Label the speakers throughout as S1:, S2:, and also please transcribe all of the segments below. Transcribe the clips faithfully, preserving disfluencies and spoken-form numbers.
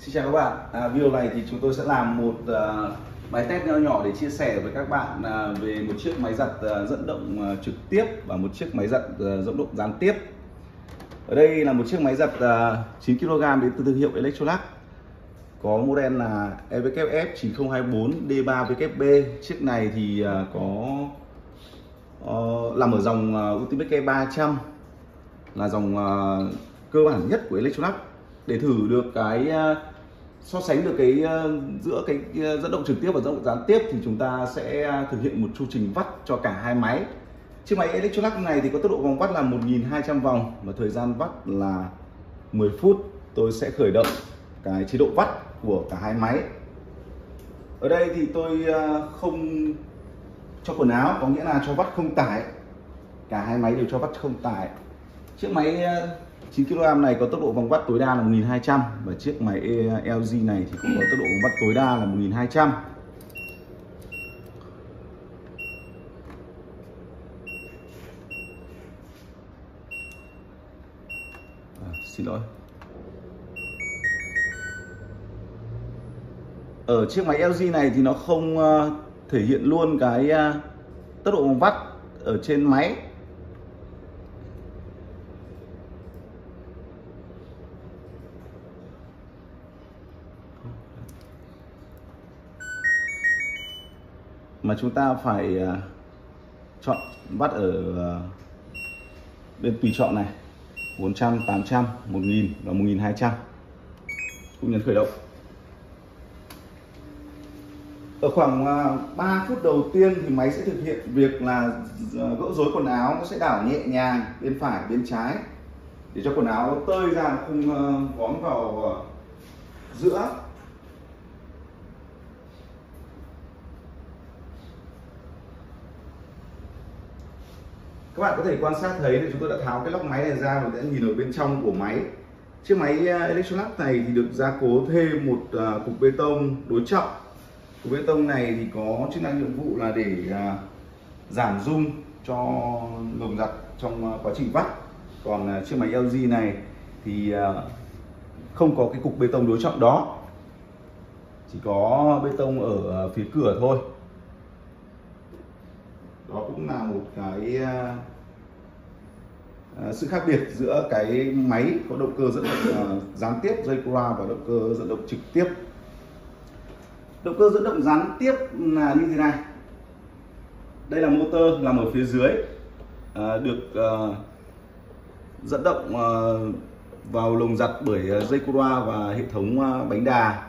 S1: Xin chào các bạn, à, video này thì chúng tôi sẽ làm một uh, bài test nho nhỏ để chia sẻ với các bạn uh, về một chiếc máy giặt uh, dẫn động uh, trực tiếp và một chiếc máy giặt uh, dẫn động gián tiếp. Ở đây là một chiếc máy giặt uh, chín ki lô gam đến từ thương hiệu Electrolux, có model là E W F chín không hai bốn D ba W B. Chiếc này thì uh, có uh, nằm ở dòng uh, Ultimate Care ba trăm, là dòng uh, cơ bản nhất của Electrolux. Để thử được cái uh, so sánh được cái uh, giữa cái uh, dẫn động trực tiếp và dẫn động gián tiếp thì chúng ta sẽ uh, thực hiện một chu trình vắt cho cả hai máy. Chiếc máy Electrolux này thì có tốc độ vòng vắt là một nghìn hai trăm vòng và thời gian vắt là mười phút. Tôi sẽ khởi động cái chế độ vắt của cả hai máy. Ở đây thì tôi uh, không cho quần áo, có nghĩa là cho vắt không tải. Cả hai máy đều cho vắt không tải. Chiếc máy uh, chín ki lô gam này có tốc độ vòng vắt tối đa là một nghìn hai trăm và chiếc máy L G này thì cũng có tốc độ vòng vắt tối đa là một nghìn hai trăm. À, xin lỗi. Ở chiếc máy L G này thì nó không uh, thể hiện luôn cái uh, tốc độ vòng vắt ở trên máy. Mà chúng ta phải uh, chọn vắt ở uh, bên tùy chọn này, bốn trăm, tám trăm, một nghìn và một nghìn hai trăm. Cũng nhấn khởi động. Ở khoảng uh, ba phút đầu tiên thì máy sẽ thực hiện việc là uh, gỡ rối quần áo, nó sẽ đảo nhẹ nhàng bên phải bên trái để cho quần áo tơi ra, không uh, vón vào uh, giữa. Các bạn có thể quan sát thấy thì chúng tôi đã tháo cái lóc máy này ra và sẽ nhìn ở bên trong của máy. Chiếc máy Electrolux này thì được gia cố thêm một uh, cục bê tông đối trọng. Cục bê tông này thì có chức năng nhiệm vụ là để uh, giảm rung cho lồng giặt trong uh, quá trình vắt. Còn uh, chiếc máy L G này thì uh, không có cái cục bê tông đối trọng đó, chỉ có bê tông ở uh, phía cửa thôi. Đó cũng là một cái uh, sự khác biệt giữa cái máy có động cơ dẫn động uh, gián tiếp dây qua và động cơ dẫn động trực tiếp. Động cơ dẫn động gián tiếp là như thế này. Đây là motor nằm ở phía dưới, uh, được uh, dẫn động uh, vào lồng giặt bởi dây qua và hệ thống uh, bánh đà.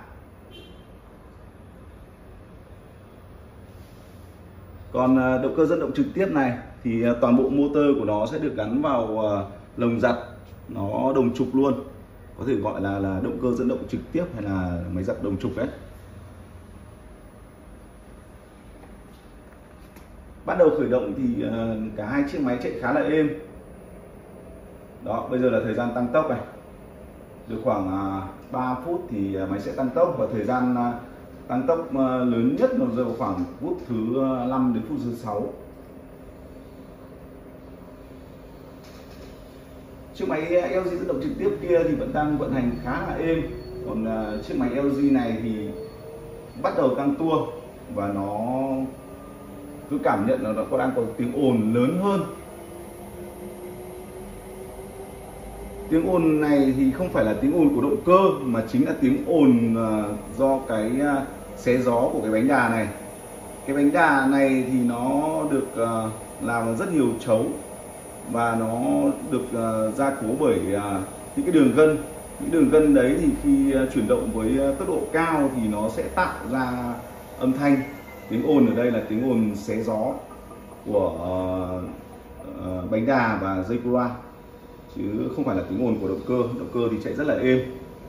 S1: Còn động cơ dẫn động trực tiếp này thì toàn bộ motor của nó sẽ được gắn vào lồng giặt, nó đồng trục luôn, có thể gọi là là động cơ dẫn động trực tiếp hay là máy giặt đồng trục đấy. Bắt đầu khởi động thì cả hai chiếc máy chạy khá là êm. Đó, bây giờ là thời gian tăng tốc này. Được khoảng ba phút thì máy sẽ tăng tốc, và thời gian tăng tốc lớn nhất nó rơi vào khoảng phút thứ năm đến phút thứ sáu. Chiếc máy L G dẫn động trực tiếp kia thì vẫn đang vận hành khá là êm. Còn uh, chiếc máy L G này thì bắt đầu tăng tua và nó cứ cảm nhận là nó có đang có tiếng ồn lớn hơn. Tiếng ồn này thì không phải là tiếng ồn của động cơ mà chính là tiếng ồn uh, do cái uh, xé gió của cái bánh đà này. Cái bánh đà này thì nó được uh, làm bằng rất nhiều chấu và nó được uh, gia cố bởi uh, những cái đường gân. Những đường gân đấy thì khi uh, chuyển động với uh, tốc độ cao thì nó sẽ tạo ra âm thanh. Tiếng ồn ở đây là tiếng ồn xé gió của uh, uh, bánh đà và dây loa, chứ không phải là tiếng ồn của động cơ. Động cơ thì chạy rất là êm.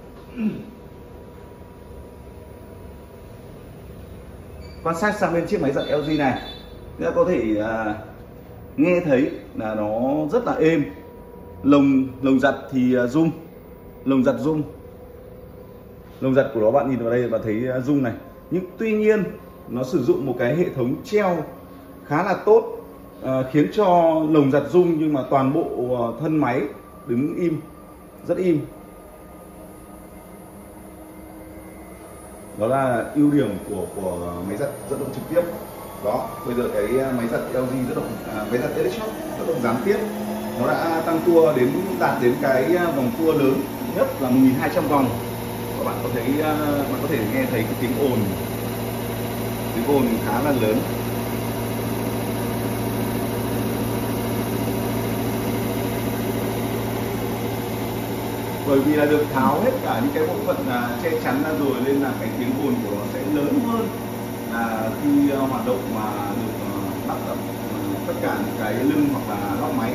S1: Quan sát sang bên chiếc máy giặt L G này, chúng ta có thể uh, nghe thấy là nó rất là êm. Lồng lồng giặt thì uh, rung, lồng giặt rung, lồng giặt của nó bạn nhìn vào đây và thấy uh, rung này. Nhưng tuy nhiên nó sử dụng một cái hệ thống treo khá là tốt, uh, khiến cho lồng giặt rung nhưng mà toàn bộ uh, thân máy đứng im, rất im. Đó là ưu điểm của của máy giặt dẫn động trực tiếp. Đó, bây giờ cái máy giặt lờ giê dẫn động à, máy giặt Electrolux dẫn động gián tiếp nó đã tăng tua đến đạt đến cái vòng tua lớn nhất là một nghìn hai trăm vòng. Và bạn có thấy bạn có thể nghe thấy cái tiếng ồn tiếng ồn khá là lớn. Bởi vì là được tháo hết cả những cái bộ phận à, che chắn ra rồi nên là cái tiếng ồn của nó sẽ lớn hơn là khi uh, hoạt động mà được uh, bắt tập uh, tất cả những cái lưng hoặc là lóc máy.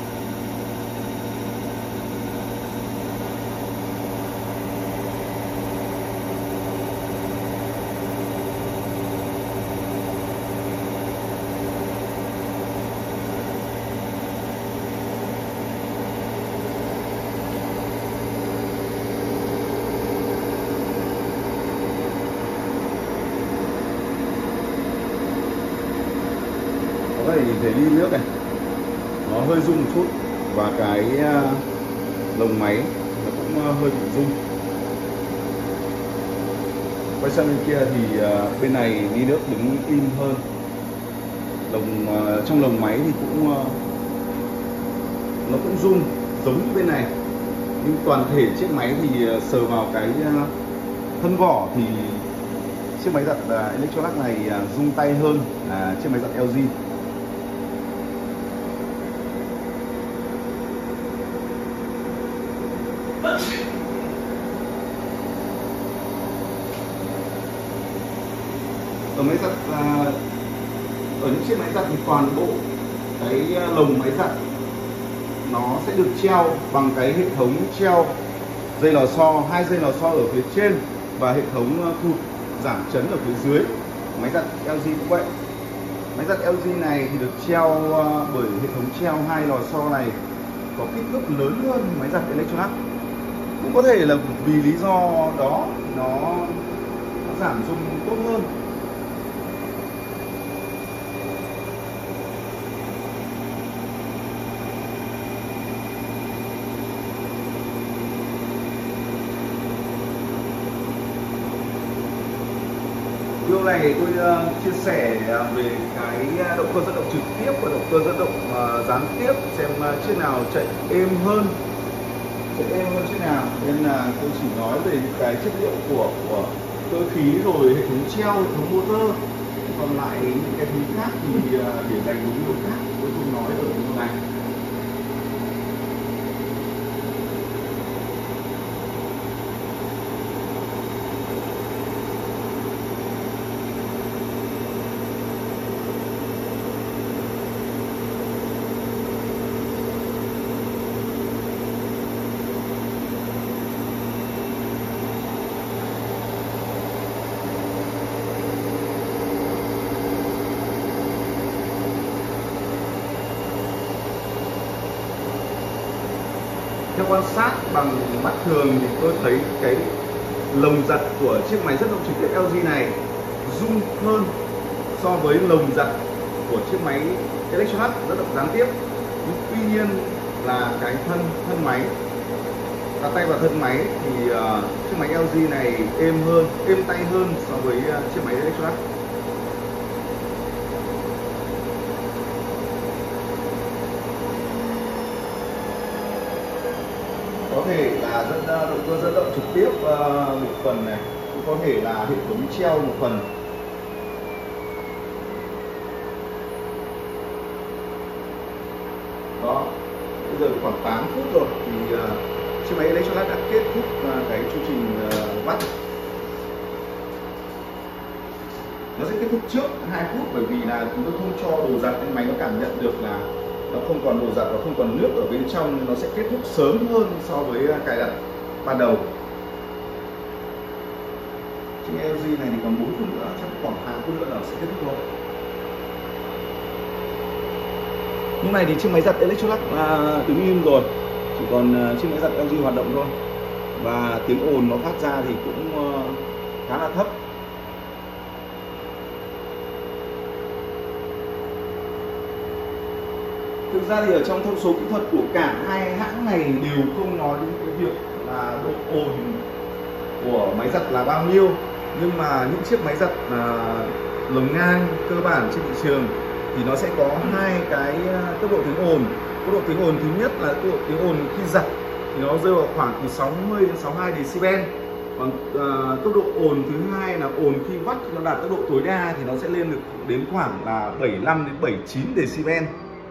S1: Có thể nhìn thấy ly nước này nó hơi rung một chút và cái uh, lồng máy nó cũng uh, hơi bị rung. Quay sang bên kia thì uh, bên này ly nước đứng im hơn. Lồng uh, trong lồng máy thì cũng uh, nó cũng rung giống như bên này, nhưng toàn thể chiếc máy thì uh, sờ vào cái uh, thân vỏ thì chiếc máy giặt uh, Electrolux này uh, rung tay hơn là chiếc máy giặt lờ giê. Ở máy giặt ở những chiếc máy giặt thì toàn bộ cái lồng máy giặt nó sẽ được treo bằng cái hệ thống treo dây lò xo, hai dây lò xo ở phía trên và hệ thống thụt giảm chấn ở phía dưới. Máy giặt lờ giê cũng vậy. Máy giặt lờ giê này thì được treo bởi hệ thống treo hai lò xo này có kích thước lớn hơn máy giặt Electrolux. Cũng có thể là vì lý do đó nó, nó giảm rung tốt hơn. Video này tôi uh, chia sẻ về cái động cơ dẫn động trực tiếp và động cơ dẫn động uh, gián tiếp, xem uh, chiếc nào chạy êm hơn, chạy êm hơn chiếc nào. Nên là tôi chỉ nói về những cái chất liệu của của cơ khí rồi hệ thống treo, hệ thống motor. Còn lại những cái thứ khác thì uh, để dành một video khác tôi không nói ở video này. Theo quan sát bằng mắt thường thì tôi thấy cái lồng giặt của chiếc máy dẫn động trực tiếp lờ giê này rung hơn so với lồng giặt của chiếc máy Electrolux dẫn động gián tiếp. Nhưng tuy nhiên là cái thân thân máy, đặt tay vào thân máy thì uh, chiếc máy lờ giê này êm hơn, êm tay hơn so với uh, chiếc máy Electrolux. Có thể là dẫn động cơ dẫn động trực tiếp uh, một phần này, cũng có thể là hệ thống treo một phần. Đó, bây giờ khoảng tám phút rồi thì uh, chiếc máy Electrolux đã kết thúc uh, cái chu trình uh, vắt. Nó sẽ kết thúc trước hai phút bởi vì là chúng tôi không cho đồ giặt nên máy nó cảm nhận được là nó không còn đồ giặt và không còn nước ở bên trong, nên nó sẽ kết thúc sớm hơn so với cài đặt ban đầu. Chiếc lờ giê này thì còn bốn phút nữa, chắc khoảng hai phút nữa là sẽ kết thúc thôi. Lúc này thì chiếc máy giặt Electrolux à, đứng im rồi, chỉ còn uh, chiếc máy giặt lờ giê hoạt động thôi, và tiếng ồn nó phát ra thì cũng uh, khá là thấp. Thực ra thì ở trong thông số kỹ thuật của cả hai hãng này đều không nói đến cái việc là độ ồn của máy giặt là bao nhiêu. Nhưng mà những chiếc máy giặt à, lồng ngang cơ bản trên thị trường thì nó sẽ có hai cái tốc độ tiếng ồn. Tốc độ tiếng ồn thứ nhất là tốc độ tiếng ồn khi giặt thì nó rơi vào khoảng từ sáu mươi đến sáu mươi hai decibel. Còn à, tốc độ ồn thứ hai là ồn khi vắt nó đạt tốc độ tối đa thì nó sẽ lên được đến khoảng là bảy mươi lăm đến bảy mươi chín decibel.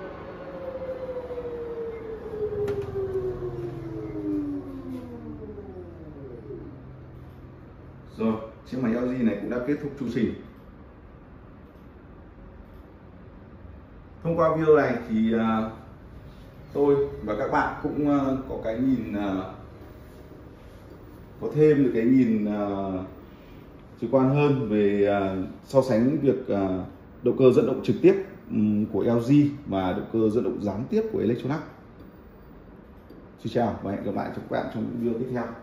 S1: Rồi, chiếc máy lờ giê này cũng đã kết thúc chu trình. Thông qua video này thì uh, tôi và các bạn cũng uh, có cái nhìn uh, có thêm được cái nhìn uh, trực quan hơn về uh, so sánh việc uh, động cơ dẫn động trực tiếp um, của lờ giê và động cơ dẫn động gián tiếp của Electrolux. Xin chào và hẹn gặp lại các bạn trong video tiếp theo.